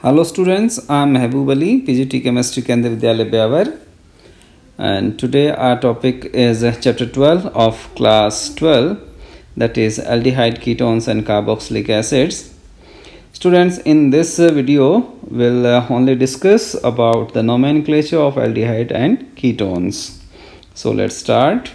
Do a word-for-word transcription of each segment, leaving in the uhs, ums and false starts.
Hello students, I am Mehboob Ali, P G T Chemistry Kendra Vidyalaya Byawar, and today our topic is uh, chapter twelve of class twelve, that is aldehyde ketones and carboxylic acids. Students, in this uh, video we'll uh, only discuss about the nomenclature of aldehyde and ketones. So let's start.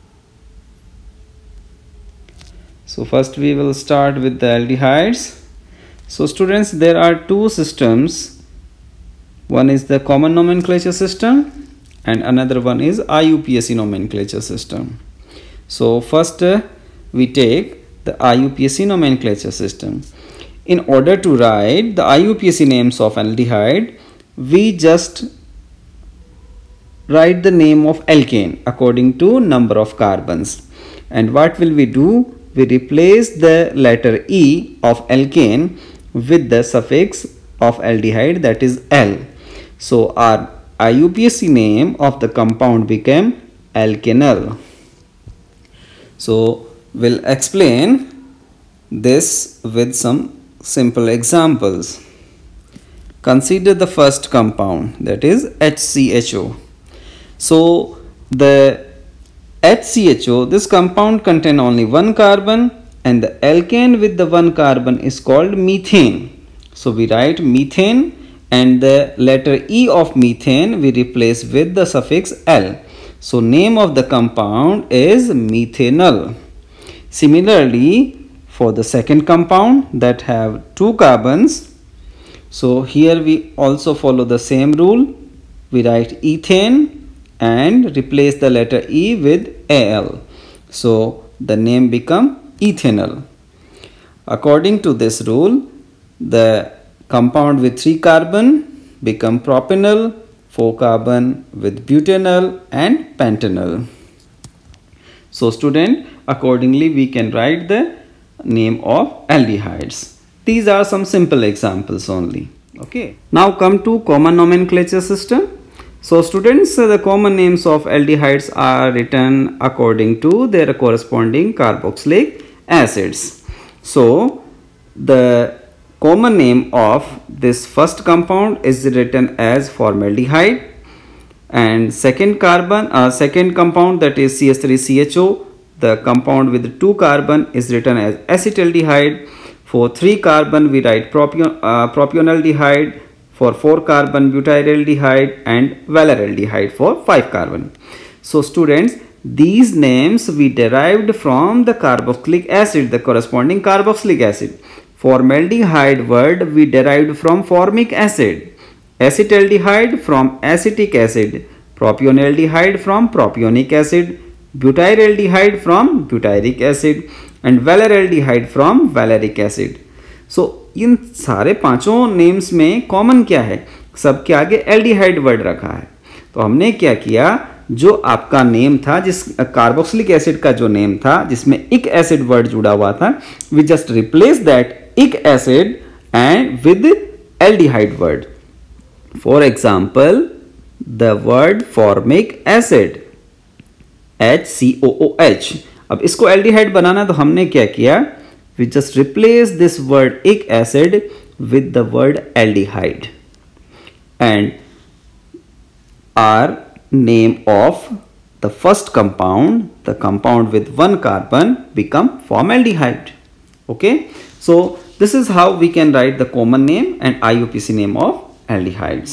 So first we will start with the aldehydes. So students, there are two systems. One is the common nomenclature system and another one is I U P A C nomenclature system. So first uh, we take the I U P A C nomenclature system. In order to write the I U P A C names of aldehyde, we just write the name of alkane according to number of carbons. And what will we do? We replace the letter E of alkane with the suffix of aldehyde, that is L. So our I U P A C name of the compound became alkenyl. So we'll explain this with some simple examples. Consider the first compound, that is H C H O. So the H C H O, this compound contains only one carbon, and the alkane with the one carbon is called methane. So we write methane, and the letter E of methane we replace with the suffix L. So name of the compound is methanol. Similarly, for the second compound that have two carbons, so here we also follow the same rule. We write ethane and replace the letter E with Al. So the name become ethanol. According to this rule, the compound with three carbon become propanol, four carbon with butanol and pentanol. So student, accordingly we can write the name of aldehydes. These are some simple examples only. Okay. Now come to common nomenclature system. So students, uh, the common names of aldehydes are written according to their corresponding carboxylic acids. So the common name of this first compound is written as formaldehyde, and second carbon, uh, second compound, that is C H three C H O, the compound with two carbon is written as acetaldehyde. For three carbon we write propion, uh, propionaldehyde. For four carbon butyraldehyde, and valeraldehyde for five carbon. So students, these names we derived from the carboxylic acid, the corresponding carboxylic acid. Formaldehyde word we derived from formic acid, acetaldehyde from acetic acid, propionaldehyde from propionic acid, butyraldehyde from butyric acid, and valeraldehyde from valeric acid. So इन सारे पांचों names में common क्या है? सबके आगे aldehyde word रखा है. तो हमने क्या किया, जो आपका नेम था, जिस कार्बोक्सिलिक एसिड का जो नेम था जिसमें इक एसिड वर्ड जुड़ा हुआ था, we just replace that ic acid and with aldehyde word. For example, the word formic acid H C O O H. अब इसको एल्डिहाइड बनाना, तो हमने क्या किया, we just replace this word ic acid with the word aldehyde, and our name of the first compound, the compound with one carbon, become formaldehyde. Okay, so this is how we can write the common name and I U P A C name of aldehydes.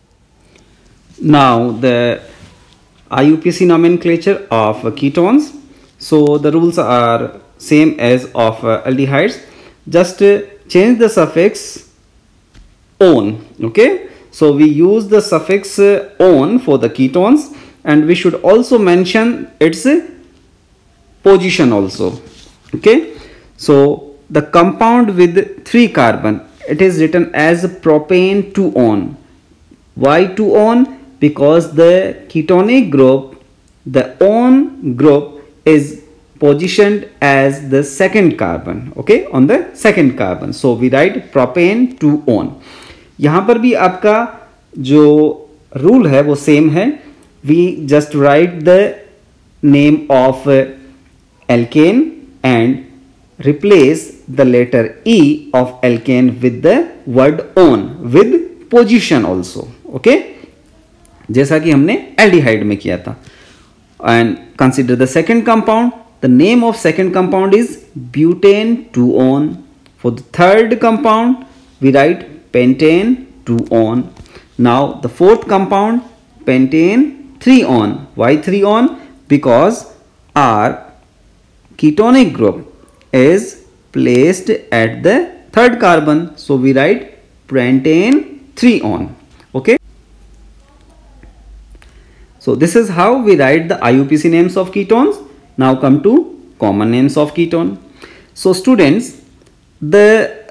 Now the I U P A C nomenclature of ketones. So the rules are same as of uh, aldehydes. Just uh, change the suffix on. Okay, so we use the suffix uh, on for the ketones, and we should also mention its uh, position also. Okay, so the compound with three carbon, it is written as propane two on. Why two on? Because the ketonic group, the on group, is positioned as the second carbon. Okay, on the second carbon, so we write propane two on. यहाँ पर भी आपका जो rule है वो same है. We just write the name of alkane and replace the letter E of alkane with the word on with position also. Okay, जैसा कि हमने aldehyde में किया था. And consider the second compound. The name of second compound is butane two on. For the third compound we write pentane two on. Now the fourth compound, pentane three on. Why three on? Because our ketonic group is placed at the third carbon, so we write pentane three on. Okay, so this is how we write the I U P A C names of ketones. Now come to common names of ketone. So students, the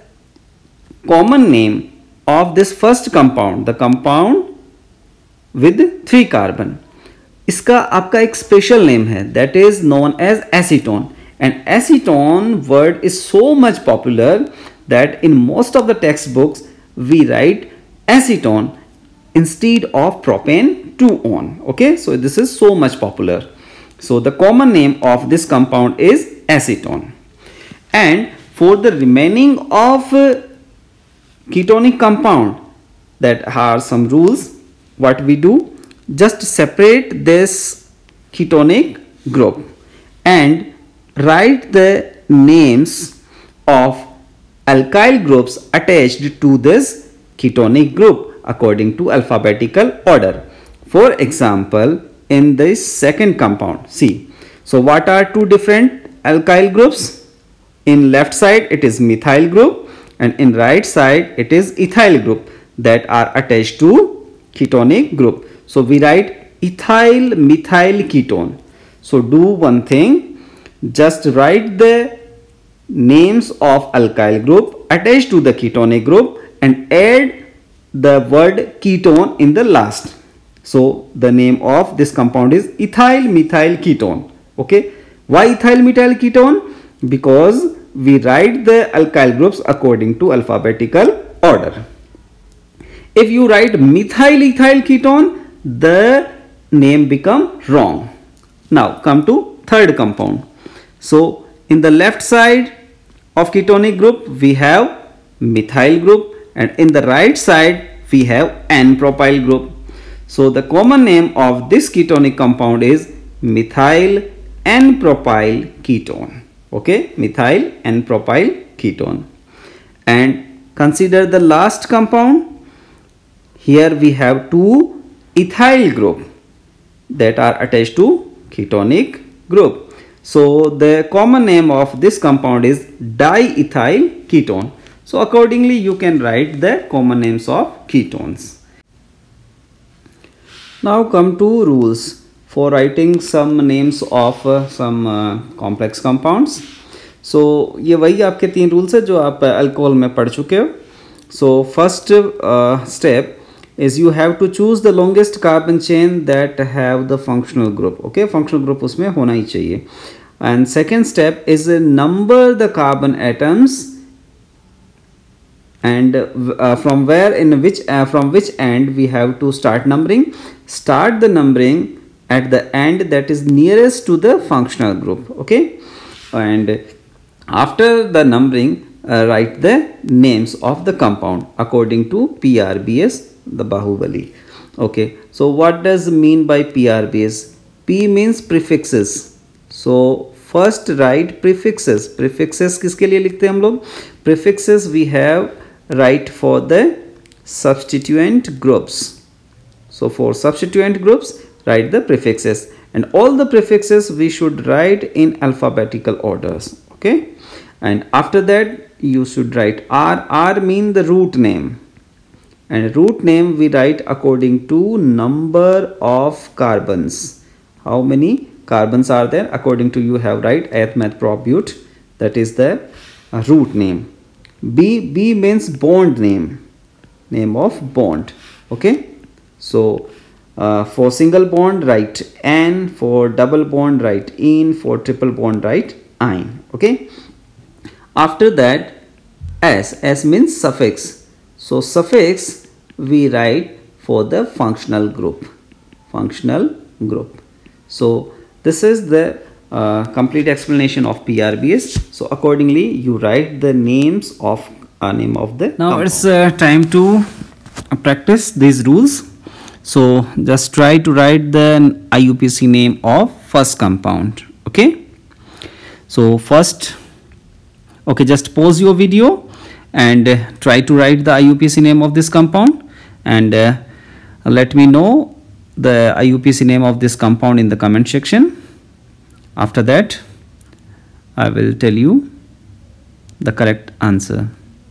common name of this first compound, the compound with three carbon, इसका आपका एक special name है, that is known as acetone. And acetone word is so much popular that in most of the textbooks we write acetone instead of propane two on. Okay, so this is so much popular. So the common name of this compound is acetone. And for the remaining of uh, ketonic compound, that are some rules. What we do, just separate this ketonic group and write the names of alkyl groups attached to this ketonic group according to alphabetical order. For example, in this second compound, see, so what are two different alkyl groups? In left side it is methyl group and in right side it is ethyl group that are attached to ketonic group. So we write ethyl methyl ketone. So do one thing, just write the names of alkyl group attached to the ketonic group and add the word ketone in the last. So the name of this compound is ethyl methyl ketone. Okay, why ethyl methyl ketone? Because we write the alkyl groups according to alphabetical order. If you write methyl ethyl ketone, the name become wrong. Now come to third compound. So in the left side of ketonic group we have methyl group and in the right side we have N-propyl group. So the common name of this ketonic compound is methyl N-propyl ketone. Okay, methyl N-propyl ketone. And consider the last compound. Here we have two ethyl group that are attached to ketonic group. So the common name of this compound is diethyl ketone. So accordingly you can write the common names of ketones. Now come to rules for writing some names of uh, some uh, complex compounds. So ये वही आपके तीन rules है जो आप alcohol में पढ़ चुके हो. So first uh, step is you have to choose the longest carbon chain that have the functional group. Okay, functional group उसमें होना ही चाहिए. And second step is uh, number the carbon atoms and uh, from where in which uh, from which end we have to start numbering. Start the numbering at the end that is nearest to the functional group. Okay, and after the numbering uh, write the names of the compound according to P R B S, the Bahubali. Okay, so what does mean by P R B S? P means prefixes. So first write prefixes. Prefixes किसके लिए लिखते हैं हम लोग? Prefixes we have write for the substituent groups. So for substituent groups write the prefixes, and all the prefixes we should write in alphabetical orders. Okay, and after that you should write R. R mean the root name, and root name we write according to number of carbons. How many carbons are there? According to you have write eth meth prop but, that is the uh, root name. B. B means bond name, name of bond. Okay, so uh, for single bond write N, for double bond write in, for triple bond write ein. Okay, after that S. S means suffix. So suffix we write for the functional group. Functional group. So this is the uh, complete explanation of P R B S. So accordingly you write the names of uh, name of the now compound. It's uh, time to practice these rules. So just try to write the I U P A C name of first compound. Okay, so first, okay, just pause your video and uh, try to write the I U P A C name of this compound, and uh, let me know the I U P A C name of this compound in the comment section. After that I will tell you the correct answer.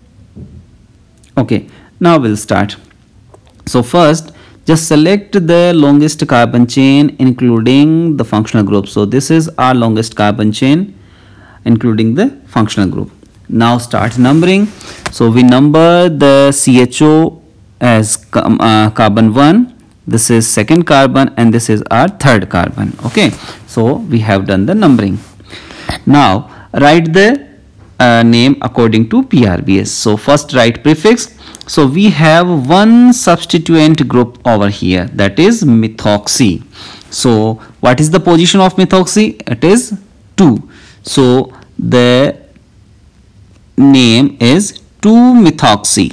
Okay, now we'll start. So first, just select the longest carbon chain including the functional group. So this is our longest carbon chain including the functional group. Now start numbering. So we number the C H O as uh, carbon one, this is second carbon, and this is our third carbon. Okay, so we have done the numbering. Now write the uh, name according to P R B S. So first write prefix. So we have one substituent group over here, that is methoxy. So what is the position of methoxy? It is two. So the name is two methoxy.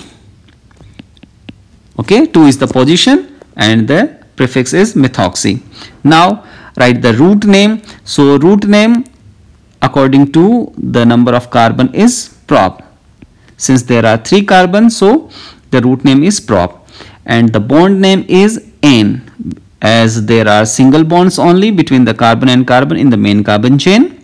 Okay, two is the position and the prefix is methoxy. Now write the root name. So root name according to the number of carbon is prop. Since there are three carbons, so the root name is prop, and the bond name is N, as there are single bonds only between the carbon and carbon in the main carbon chain.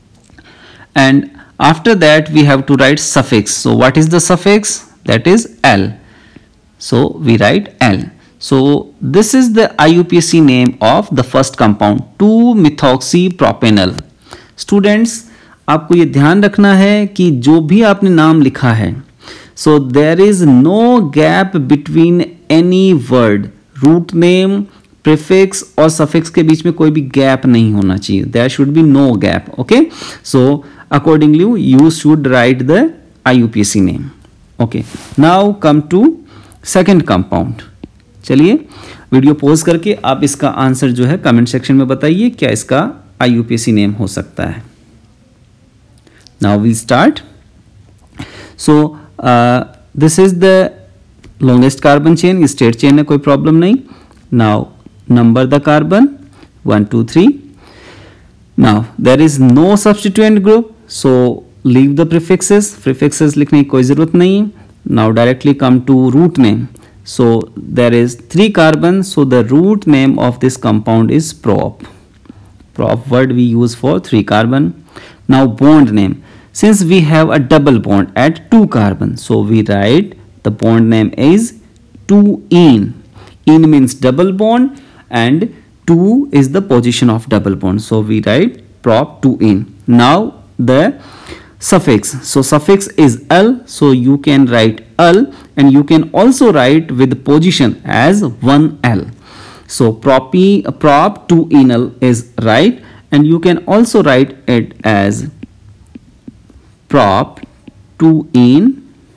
And after that we have to write suffix. So what is the suffix? That is L. So we write L. So this is the I U P A C name of the first compound, two methoxy propanol. Students, आपको ये ध्यान रखना है कि जो भी आपने नाम लिखा है, so there is no gap between any word. Root name, prefix और सफिक्स के बीच में कोई भी गैप नहीं होना चाहिए. There should be no gap. Okay, so accordingly you should write the I U P A C name. Okay, now come to second compound. चलिए वीडियो पॉज करके आप इसका आंसर जो है कमेंट सेक्शन में बताइए, क्या इसका I U P A C name हो सकता है. Now we start. So uh, this is the longest carbon chain, straight chain है, कोई प्रॉब्लम नहीं. Now number the carbon one two three. Now there is no substituent group, so leave the prefixes. Prefixes लिखने की कोई जरूरत नहीं. Now directly come to root name. So there is three carbon, so the root name of this compound is prop. Prop word we use for three carbon. Now bond name. Since we have a double bond at two carbon, so we write the bond name is two ene. Ene means double bond and two is the position of double bond, so we write prop two ene. Now the suffix. So suffix is L, so you can write L, and you can also write with position as one L. So propi, prop two enal is right, and you can also write it as prop two en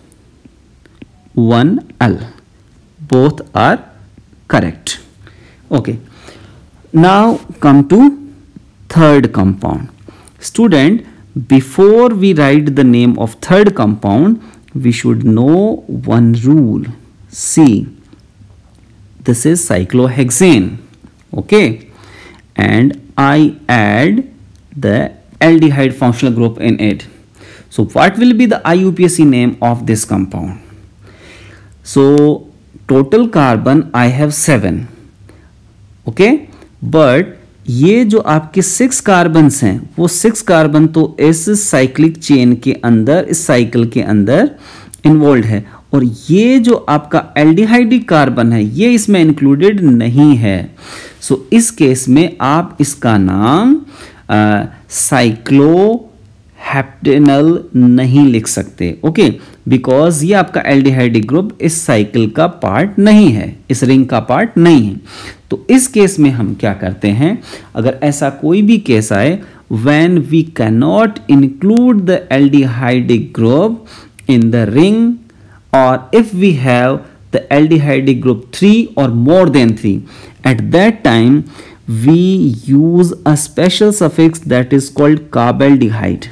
one L. Both are correct. Okay, now come to third compound. Student, before we write the name of third compound, we should know one rule. See, this is cyclohexane. Okay, and I add the aldehyde functional group in it. So what will be the I U P A C name of this compound? So total carbon I have seven. Okay, but ये जो आपके six carbons हैं, वो six carbon तो इस cyclic chain के अंदर, इस साइकिल के अंदर इन्वॉल्व है, और ये जो आपका एल्डिहाइडिक कार्बन है ये इसमें इंक्लूडेड नहीं है. सो so, इस केस में आप इसका नाम साइक्लो हेप्टेनल नहीं लिख सकते. ओके, बिकॉज ये आपका एल्डिहाइडिक ग्रुप इस साइकिल का पार्ट नहीं है, इस रिंग का पार्ट नहीं है. तो इस केस में हम क्या करते हैं, अगर ऐसा कोई भी केस आए when we can not include the aldehydic group in the ring, or if we have the aldehydic group three or more than three, at that time we use a special suffix that is called carbaldehyde.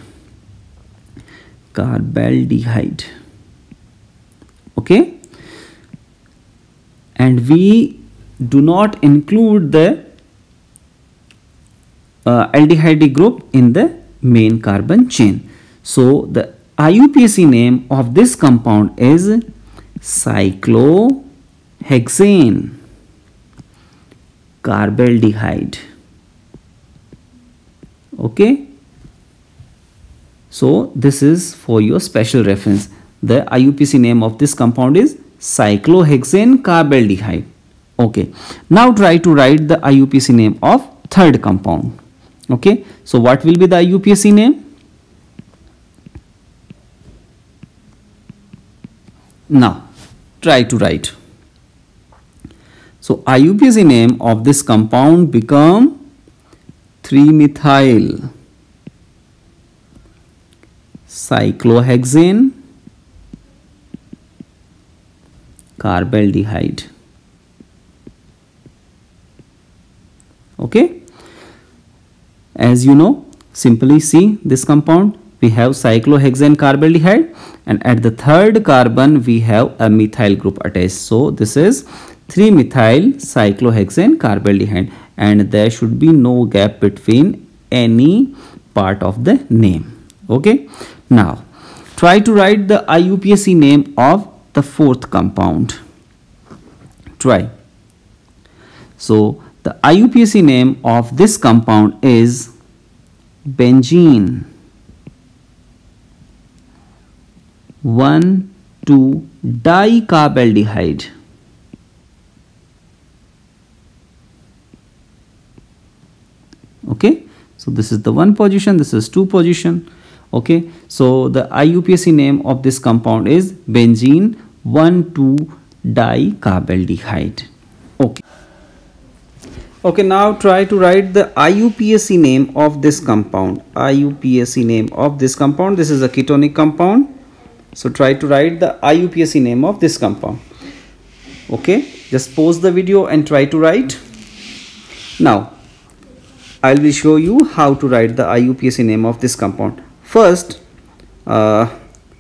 Carbaldehyde. Okay, and we do not include the uh, aldehyde group in the main carbon chain. So the I U P A C name of this compound is cyclohexane carbaldehyde. Okay, so this is for your special reference. The I U P A C name of this compound is cyclohexane carbaldehyde. Okay, now try to write the I U P A C name of third compound. Okay, so what will be the I U P A C name? Now try to write. So I U P A C name of this compound become three methyl cyclohexane carbaldehyde. Okay, as you know, simply see this compound. We have cyclohexane carbaldehyde, and at the third carbon we have a methyl group attached. So this is three methyl cyclohexane carbaldehyde, and there should be no gap between any part of the name. Okay, now try to write the I U P A C name of the fourth compound. Try. So the I U P A C name of this compound is benzene one two dicarbaldehyde. Okay, so this is the one position, this is two position. Okay, so the I U P A C name of this compound is benzene one two dicarbaldehyde. Okay. Okay, now try to write the I U P A C name of this compound. I U P A C name of this compound. This is a ketonic compound. So try to write the I U P A C name of this compound. Okay, just pause the video and try to write. Now I will show you how to write the I U P A C name of this compound. First, uh,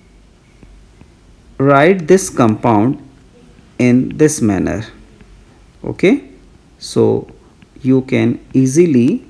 write this compound in this manner. Okay, so you can easily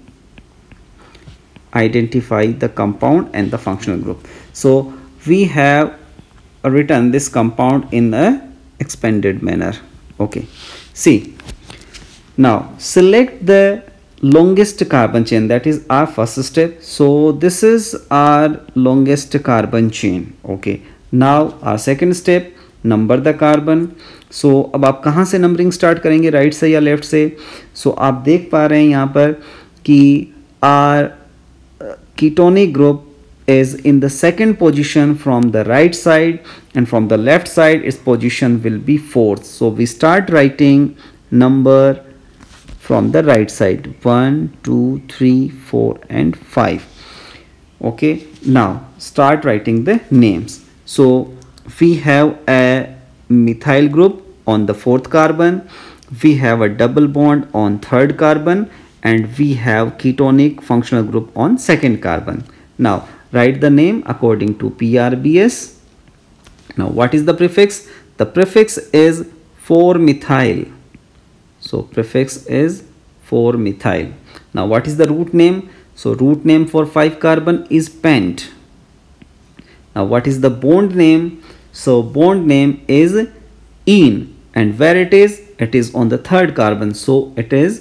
identify the compound and the functional group. So we have written this compound in a expanded manner. Okay, see, now select the longest carbon chain, that is our first step. So this is our longest carbon chain. Okay, now our second step, number the carbon. So so, अब आप कहाँ से numbering start करेंगे, right से या left से? सो so, आप देख पा रहे हैं यहाँ पर कि are ketonic group is in the second position from the right side, and from the left side its position will be fourth. So we start writing number from the right side, one two three four and five. Okay, now start writing the names. So we have a methyl group on the fourth carbon, we have a double bond on third carbon, and we have ketonic functional group on second carbon. Now write the name according to P R B S. Now what is the prefix? The prefix is four methyl. So prefix is four methyl. Now what is the root name? So root name for five carbon is pent. Now what is the bond name? So bond name is ene, and where it is? It is on the third carbon, so it is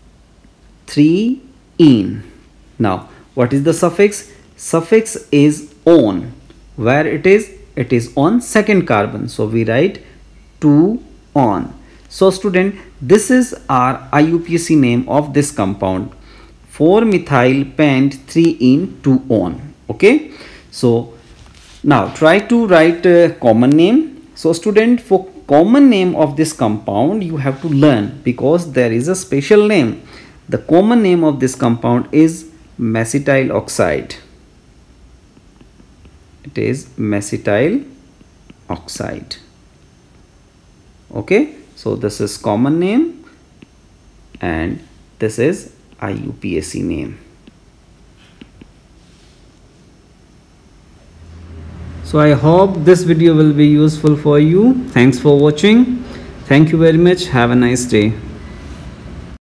three ene. Now what is the suffix? Suffix is on. Where it is? It is on second carbon, so we write two on. So student, this is our I U P A C name of this compound, four methyl pent three ene two on. Okay, so now try to write a common name. So student, for common name of this compound you have to learn, because there is a special name. The common name of this compound is macetyl oxide. It is macetyl oxide. Okay, so this is common name, and This is I U P A C name. So I hope this video will be useful for you. Thanks for watching. Thank you very much. Have a nice day.